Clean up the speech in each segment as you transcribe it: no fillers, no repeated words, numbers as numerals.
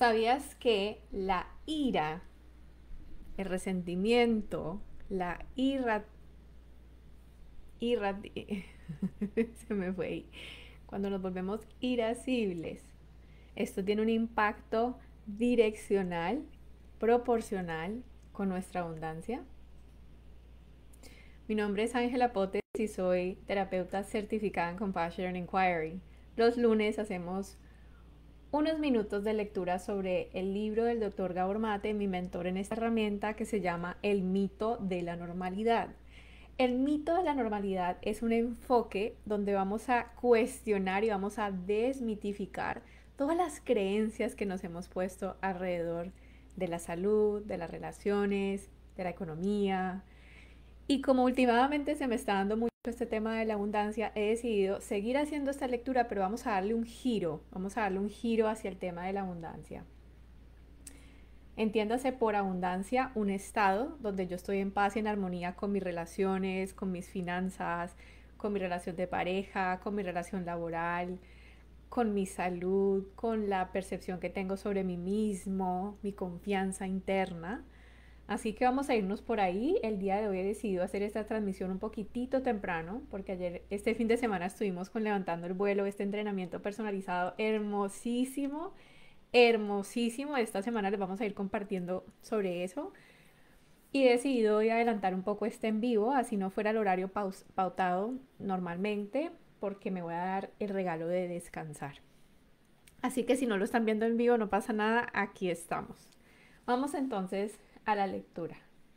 ¿Sabías que la ira, el resentimiento, la irra- se me fue ahí, cuando nos volvemos irascibles, esto tiene un impacto direccional, proporcional con nuestra abundancia? Mi nombre es Ángela Potes y soy terapeuta certificada en Compassion and Inquiry. Los lunes hacemos unos minutos de lectura sobre el libro del doctor Gabor Mate, mi mentor en esta herramienta que se llama El mito de la normalidad. El mito de la normalidad es un enfoque donde vamos a cuestionar y vamos a desmitificar todas las creencias que nos hemos puesto alrededor de la salud, de las relaciones, de la economía. Y como últimamente se me está dando mucho este tema de la abundancia, he decidido seguir haciendo esta lectura, pero vamos a darle un giro hacia el tema de la abundancia. Entiéndase por abundancia un estado donde yo estoy en paz y en armonía con mis relaciones, con mis finanzas, con mi relación de pareja, con mi relación laboral, con mi salud, con la percepción que tengo sobre mí mismo, mi confianza interna. Así que vamos a irnos por ahí. El día de hoy he decidido hacer esta transmisión un poquitito temprano, porque este fin de semana estuvimos con Levantando el Vuelo, este entrenamiento personalizado hermosísimo, hermosísimo. Esta semana les vamos a ir compartiendo sobre eso. Y he decidido hoy adelantar un poco este en vivo, así no fuera el horario pautado normalmente, porque me voy a dar el regalo de descansar. Así que si no lo están viendo en vivo, no pasa nada, aquí estamos. Vamos entonces a la lectura.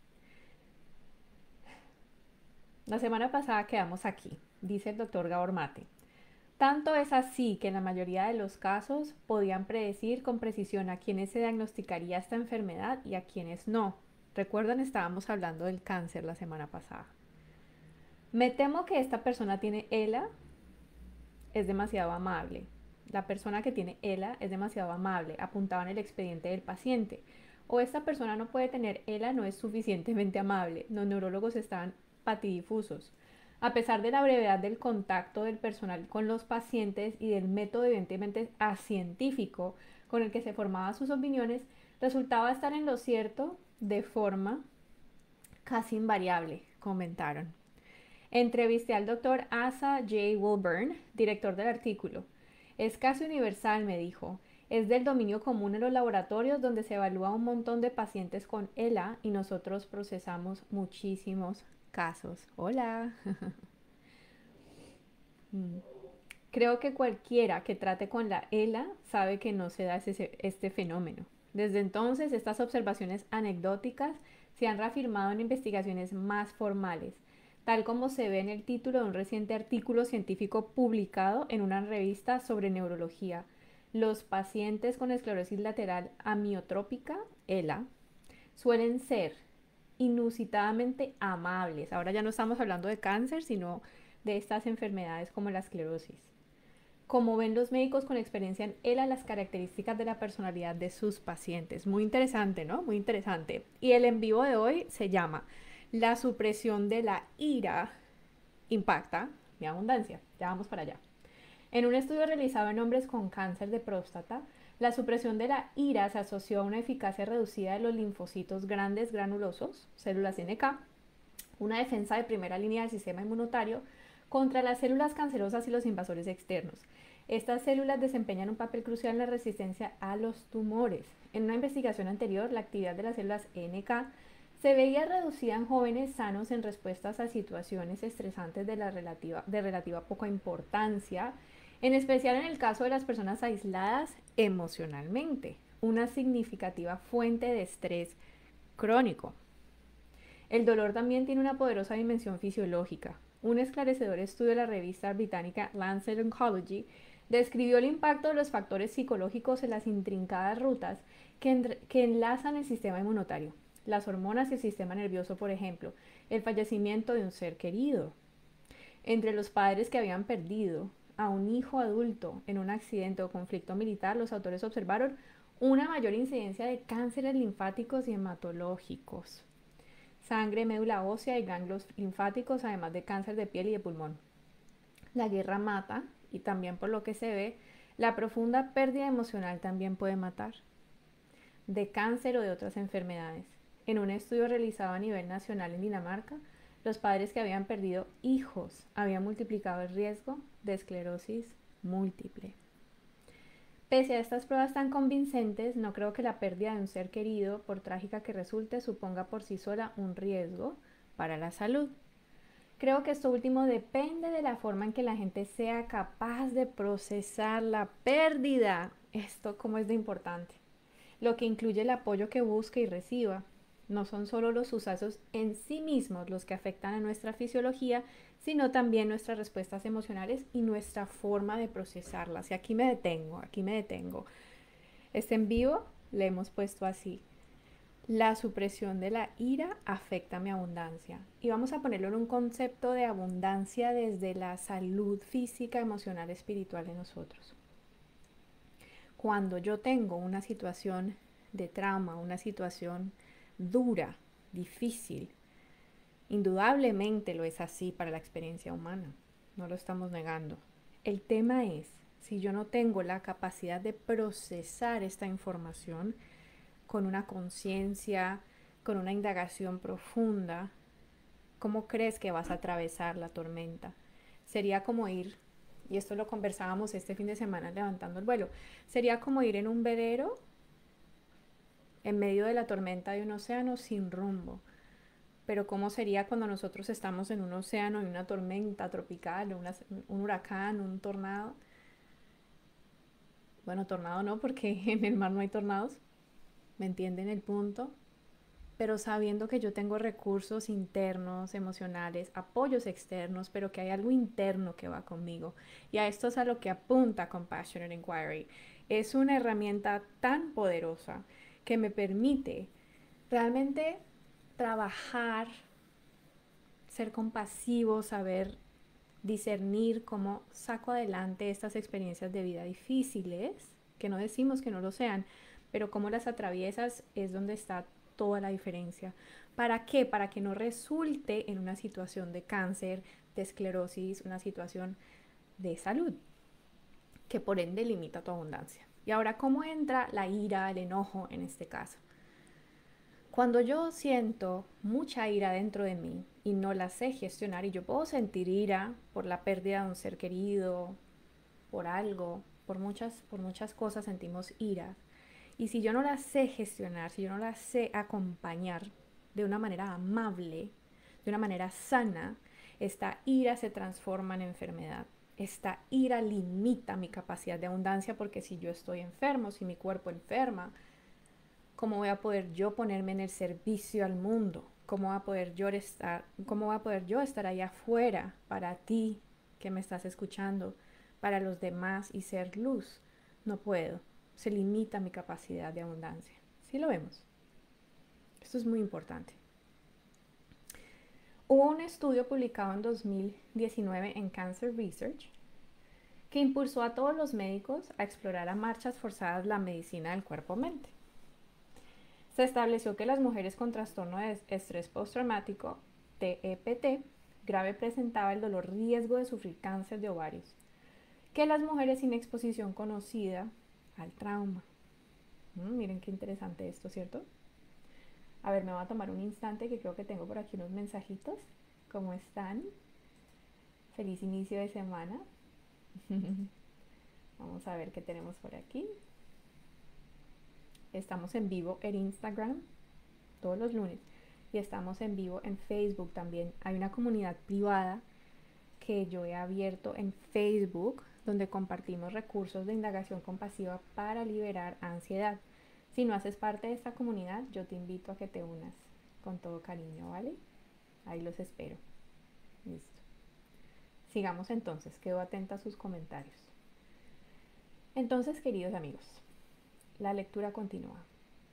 La semana pasada quedamos aquí, dice el doctor Gabor Mate. Tanto es así que en la mayoría de los casos podían predecir con precisión a quienes se diagnosticaría esta enfermedad y a quienes no. Recuerdan, estábamos hablando del cáncer la semana pasada. Me temo que esta persona tiene ELA, es demasiado amable. La persona que tiene ELA es demasiado amable, apuntaba en el expediente del paciente. O esta persona no puede tener ELA, no es suficientemente amable. Los neurólogos están patidifusos. A pesar de la brevedad del contacto del personal con los pacientes y del método evidentemente científico con el que se formaban sus opiniones, resultaba estar en lo cierto de forma casi invariable, comentaron. Entrevisté al doctor Asa J. Wilburn, director del artículo. Es casi universal, me dijo. Es del dominio común en los laboratorios donde se evalúa un montón de pacientes con ELA y nosotros procesamos muchísimos casos. Hola. Creo que cualquiera que trate con la ELA sabe que no se da este fenómeno. Desde entonces, estas observaciones anecdóticas se han reafirmado en investigaciones más formales, tal como se ve en el título de un reciente artículo científico publicado en una revista sobre neurología. Los pacientes con esclerosis lateral amiotrópica, ELA, suelen ser inusitadamente amables. Ahora ya no estamos hablando de cáncer, sino de estas enfermedades como la esclerosis. Como ven los médicos con experiencia en ELA las características de la personalidad de sus pacientes. Muy interesante, ¿no? Muy interesante. Y el en vivo de hoy se llama La supresión de la ira impacta mi abundancia. Ya vamos para allá. En un estudio realizado en hombres con cáncer de próstata, la supresión de la ira se asoció a una eficacia reducida de los linfocitos grandes granulosos, células NK, una defensa de primera línea del sistema inmunitario contra las células cancerosas y los invasores externos. Estas células desempeñan un papel crucial en la resistencia a los tumores. En una investigación anterior, la actividad de las células NK se veía reducida en jóvenes sanos en respuestas a situaciones estresantes de relativa poca importancia, en especial en el caso de las personas aisladas emocionalmente, una significativa fuente de estrés crónico. El dolor también tiene una poderosa dimensión fisiológica. Un esclarecedor estudio de la revista británica Lancet Oncology describió el impacto de los factores psicológicos en las intrincadas rutas que enlazan el sistema inmunitario, las hormonas y el sistema nervioso, por ejemplo, el fallecimiento de un ser querido. Entre los padres que habían perdido a un hijo adulto en un accidente o conflicto militar, los autores observaron una mayor incidencia de cánceres linfáticos y hematológicos, sangre, médula ósea y ganglios linfáticos, además de cáncer de piel y de pulmón. La guerra mata y también por lo que se ve, la profunda pérdida emocional también puede matar. de cáncer o de otras enfermedades. En un estudio realizado a nivel nacional en Dinamarca, los padres que habían perdido hijos habían multiplicado el riesgo de esclerosis múltiple. Pese a estas pruebas tan convincentes, no creo que la pérdida de un ser querido, por trágica que resulte, suponga por sí sola un riesgo para la salud. Creo que esto último depende de la forma en que la gente sea capaz de procesar la pérdida. Esto como es de importante. Lo que incluye el apoyo que busque y reciba. No son solo los sucesos en sí mismos los que afectan a nuestra fisiología, sino también nuestras respuestas emocionales y nuestra forma de procesarlas. Y aquí me detengo, aquí me detengo. Este en vivo le hemos puesto así: la supresión de la ira afecta mi abundancia. Y vamos a ponerlo en un concepto de abundancia desde la salud física, emocional, espiritual de nosotros. Cuando yo tengo una situación de trauma, una situación dura, difícil, indudablemente lo es así para la experiencia humana, no lo estamos negando. El tema es, si yo no tengo la capacidad de procesar esta información con una conciencia, con una indagación profunda, ¿cómo crees que vas a atravesar la tormenta? Sería como ir, y esto lo conversábamos este fin de semana levantando el vuelo, sería como ir en un velero en medio de la tormenta de un océano sin rumbo. Pero ¿cómo sería cuando nosotros estamos en un océano, en una tormenta tropical, un huracán, un tornado? Bueno, tornado no, porque en el mar no hay tornados. ¿Me entienden el punto? Pero sabiendo que yo tengo recursos internos, emocionales, apoyos externos, pero que hay algo interno que va conmigo. Y a esto es a lo que apunta Compassionate Inquiry. Es una herramienta tan poderosa que me permite realmente trabajar, ser compasivo, saber discernir cómo saco adelante estas experiencias de vida difíciles, que no decimos que no lo sean, pero cómo las atraviesas es donde está toda la diferencia. ¿Para qué? Para que no resulte en una situación de cáncer, de esclerosis, una situación de salud, que por ende limita tu abundancia. Y ahora, ¿cómo entra la ira, el enojo en este caso? Cuando yo siento mucha ira dentro de mí y no la sé gestionar, y yo puedo sentir ira por la pérdida de un ser querido, por algo, por muchas cosas sentimos ira. Y si yo no la sé gestionar, si yo no la sé acompañar de una manera amable, de una manera sana, esta ira se transforma en enfermedad. Esta ira limita mi capacidad de abundancia, porque si yo estoy enfermo, si mi cuerpo enferma, ¿cómo voy a poder yo ponerme en el servicio al mundo? ¿Cómo voy a poder yo estar allá afuera para ti que me estás escuchando, para los demás y ser luz? No puedo. Se limita mi capacidad de abundancia. ¿Sí lo vemos? Esto es muy importante. Hubo un estudio publicado en 2019 en Cancer Research que impulsó a todos los médicos a explorar a marchas forzadas la medicina del cuerpo-mente. Se estableció que las mujeres con trastorno de estrés postraumático, TEPT, grave presentaba el dolor riesgo de sufrir cáncer de ovarios, que las mujeres sin exposición conocida al trauma. Miren qué interesante esto, ¿cierto? A ver, me voy a tomar un instante que creo que tengo por aquí unos mensajitos. ¿Cómo están? Feliz inicio de semana. Vamos a ver qué tenemos por aquí. Estamos en vivo en Instagram todos los lunes y estamos en vivo en Facebook también. Hay una comunidad privada que yo he abierto en Facebook donde compartimos recursos de indagación compasiva para liberar ansiedad. Si no haces parte de esta comunidad, yo te invito a que te unas con todo cariño, ¿vale? Ahí los espero. Listo. Sigamos entonces, quedo atenta a sus comentarios. Entonces, queridos amigos, la lectura continúa.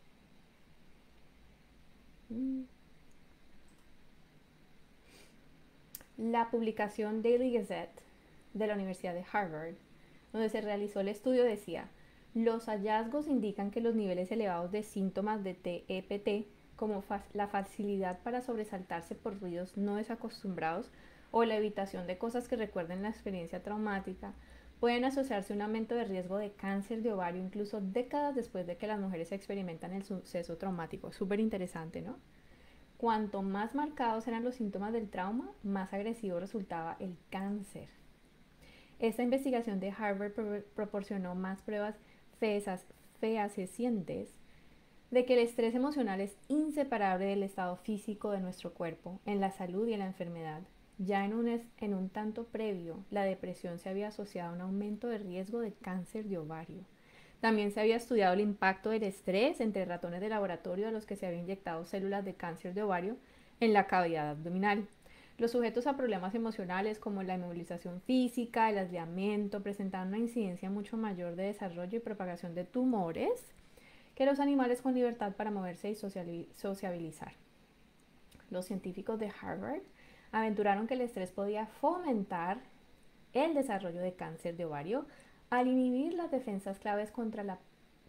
La publicación Daily Gazette de la Universidad de Harvard, donde se realizó el estudio, decía: los hallazgos indican que los niveles elevados de síntomas de TEPT, como la facilidad para sobresaltarse por ruidos no desacostumbrados o la evitación de cosas que recuerden la experiencia traumática, Pueden asociarse a un aumento de riesgo de cáncer de ovario incluso décadas después de que las mujeres experimentan el suceso traumático. Súper interesante, ¿no? Cuanto más marcados eran los síntomas del trauma, más agresivo resultaba el cáncer. Esta investigación de Harvard proporcionó más pruebas fehacientes de que el estrés emocional es inseparable del estado físico de nuestro cuerpo, en la salud y en la enfermedad. Ya en un tanto previo, la depresión se había asociado a un aumento de riesgo de cáncer de ovario. También se había estudiado el impacto del estrés entre ratones de laboratorio a los que se había inyectado células de cáncer de ovario en la cavidad abdominal. Los sujetos a problemas emocionales como la inmovilización física, el aislamiento, presentaban una incidencia mucho mayor de desarrollo y propagación de tumores que los animales con libertad para moverse y sociabilizar. Los científicos de Harvard aventuraron que el estrés podía fomentar el desarrollo de cáncer de ovario al inhibir las defensas claves contra la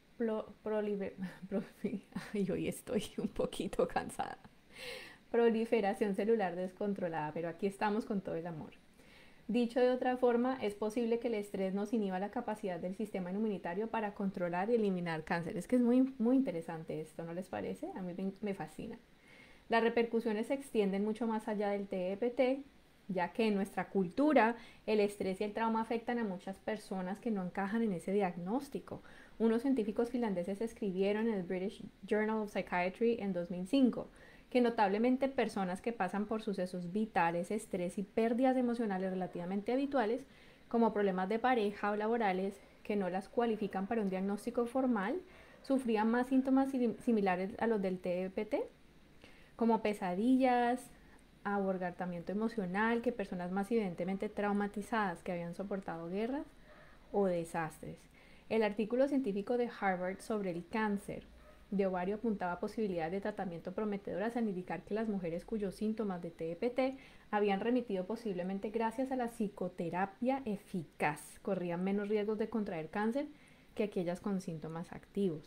hoy estoy un poquito cansada. Proliferación celular descontrolada, pero aquí estamos con todo el amor. Dicho de otra forma, es posible que el estrés nos inhiba la capacidad del sistema inmunitario para controlar y eliminar cáncer. Es que es muy, muy interesante esto, ¿no les parece? A mí me fascina. Las repercusiones se extienden mucho más allá del TEPT, ya que en nuestra cultura el estrés y el trauma afectan a muchas personas que no encajan en ese diagnóstico. Unos científicos finlandeses escribieron en el British Journal of Psychiatry en 2005 que notablemente personas que pasan por sucesos vitales, estrés y pérdidas emocionales relativamente habituales, como problemas de pareja o laborales que no las cualifican para un diagnóstico formal, sufrían más síntomas similares a los del TEPT, como pesadillas, aborgamiento emocional, que personas más evidentemente traumatizadas que habían soportado guerras o desastres. El artículo científico de Harvard sobre el cáncer de ovario apuntaba a posibilidades de tratamiento prometedoras al indicar que las mujeres cuyos síntomas de TEPT habían remitido posiblemente gracias a la psicoterapia eficaz corrían menos riesgos de contraer cáncer que aquellas con síntomas activos.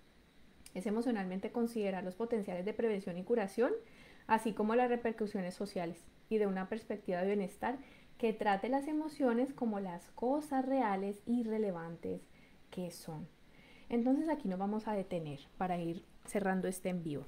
Es emocionalmente considerar los potenciales de prevención y curación, así como las repercusiones sociales y de una perspectiva de bienestar que trate las emociones como las cosas reales y relevantes que son. Entonces aquí nos vamos a detener para ir cerrando este en vivo.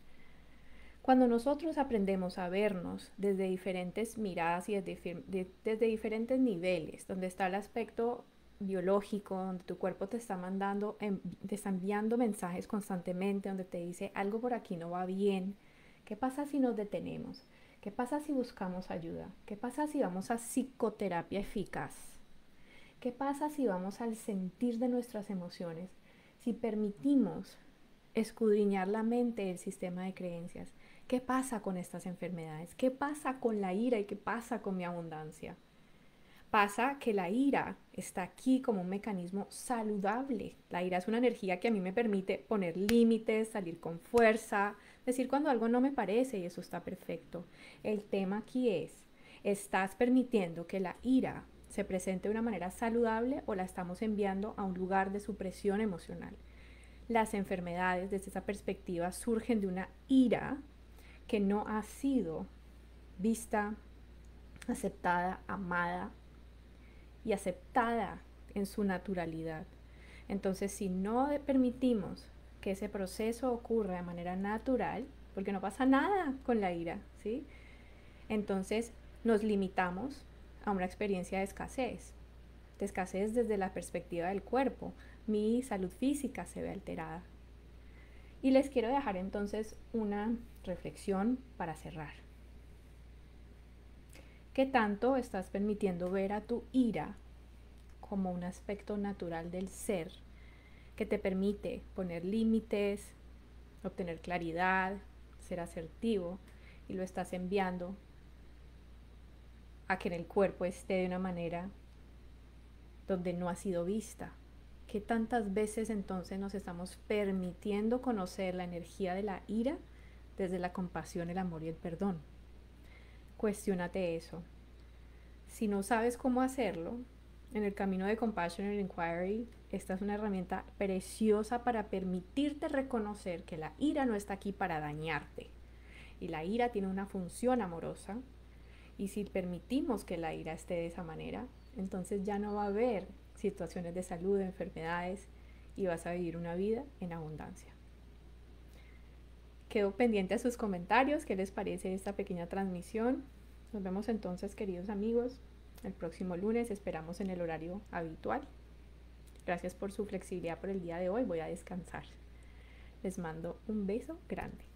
Cuando nosotros aprendemos a vernos desde diferentes miradas y desde diferentes niveles, donde está el aspecto biológico, donde tu cuerpo te está te está enviando mensajes constantemente, donde te dice algo por aquí no va bien, ¿qué pasa si nos detenemos? ¿Qué pasa si buscamos ayuda? ¿Qué pasa si vamos a psicoterapia eficaz? ¿Qué pasa si vamos al sentir de nuestras emociones? Si permitimos escudriñar la mente del sistema de creencias, ¿qué pasa con estas enfermedades? ¿Qué pasa con la ira y qué pasa con mi abundancia? Pasa que la ira está aquí como un mecanismo saludable. La ira es una energía que a mí me permite poner límites, salir con fuerza, decir cuando algo no me parece y eso está perfecto. El tema aquí es, ¿estás permitiendo que la ira se presente de una manera saludable o la estamos enviando a un lugar de supresión emocional? Las enfermedades desde esa perspectiva surgen de una ira que no ha sido vista, aceptada, amada y aceptada en su naturalidad. Entonces, si no permitimos que ese proceso ocurra de manera natural, porque no pasa nada con la ira, ¿sí? Entonces nos limitamos a una experiencia de escasez desde la perspectiva del cuerpo. Mi salud física se ve alterada. Y les quiero dejar entonces una reflexión para cerrar. ¿Qué tanto estás permitiendo ver a tu ira como un aspecto natural del ser que te permite poner límites, obtener claridad, ser asertivo, y lo estás enviando a que en el cuerpo esté de una manera donde no ha sido vista? ¿Qué tantas veces entonces nos estamos permitiendo conocer la energía de la ira desde la compasión, el amor y el perdón? Cuestiónate eso. Si no sabes cómo hacerlo, en el camino de Compassion and Inquiry, esta es una herramienta preciosa para permitirte reconocer que la ira no está aquí para dañarte. Y la ira tiene una función amorosa. Y si permitimos que la ira esté de esa manera, Entonces ya no va a haber situaciones de salud, enfermedades, y vas a vivir una vida en abundancia. Quedo pendiente a sus comentarios, qué les parece esta pequeña transmisión. Nos vemos entonces, queridos amigos, el próximo lunes, esperamos en el horario habitual. Gracias por su flexibilidad por el día de hoy, voy a descansar. Les mando un beso grande.